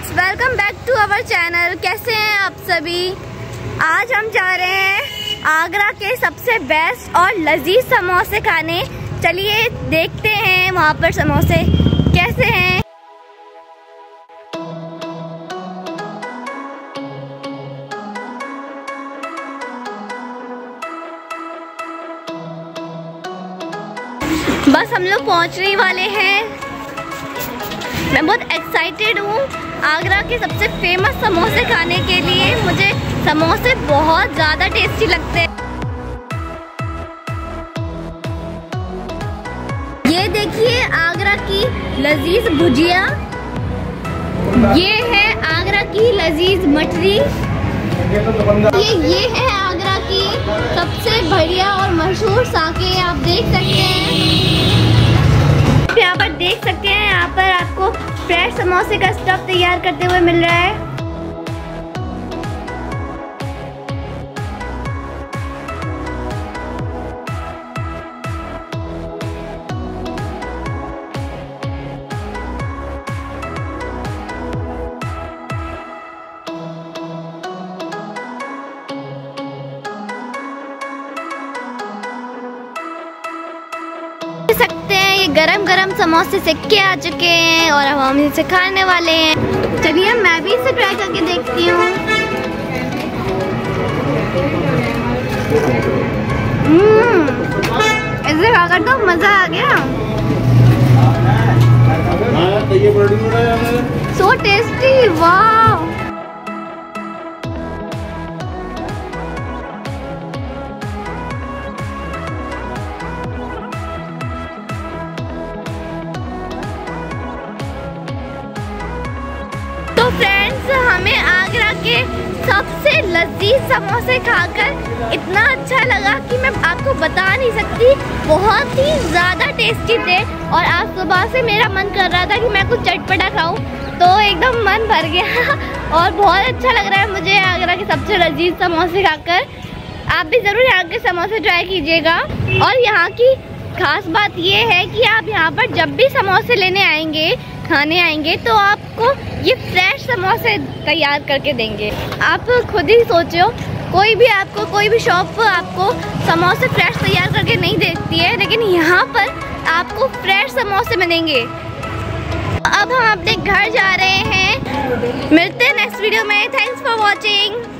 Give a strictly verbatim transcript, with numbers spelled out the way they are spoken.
Friends, welcome back to our channel. कैसे हैं आप सभी? आज हम जा रहे हैं आगरा के सबसे बेस्ट और लजीज समोसे खाने। चलिए देखते हैं वहाँ पर समोसे कैसे हैं। बस हम लोग पहुँचने ही वाले हैं। मैं बहुत एक्साइटेड हूँ आगरा के सबसे फेमस समोसे खाने के लिए। मुझे समोसे बहुत ज़्यादा टेस्टी लगते हैं। ये देखिए आगरा की लजीज भुजिया, ये है आगरा की लजीज मठरी, ये ये है आगरा की सबसे बढ़िया और मशहूर साके। आप देख सकते हैं, यहाँ पर देख सकते हैं, यहाँ पर आपको फ्रेश समोसे का स्टफ तैयार करते हुए मिल रहा है। देख सकते हैं ये गरम गरम समोसे सेक के आ चुके हैं और अब हम इसे खाने वाले हैं। चलिए मैं भी इसे ट्राई करके देखती हूँ। हम्म, इसे खाकर तो मजा आ गया। सो टेस्टी, वाह। तो फ्रेंड्स, हमें आगरा के सबसे लजीज समोसे खाकर इतना अच्छा लगा कि मैं आपको बता नहीं सकती। बहुत ही ज़्यादा टेस्टी थे और आज सुबह से मेरा मन कर रहा था कि मैं कुछ चटपटा खाऊं, तो एकदम मन भर गया और बहुत अच्छा लग रहा है मुझे आगरा के सबसे लजीज समोसे खाकर। आप भी ज़रूर यहाँ के समोसे ट्राई कीजिएगा। और यहाँ की खास बात ये है कि आप यहाँ पर जब भी समोसे लेने आएंगे, खाने आएंगे, तो आपको ये फ्रेश समोसे तैयार करके देंगे। आप खुद ही सोचो, कोई भी आपको कोई भी शॉप आपको समोसे फ्रेश तैयार करके नहीं देती है, लेकिन यहाँ पर आपको फ्रेश समोसे मिलेंगे। अब हम अपने घर जा रहे हैं। मिलते हैं नेक्स्ट वीडियो में। Thanks for watching.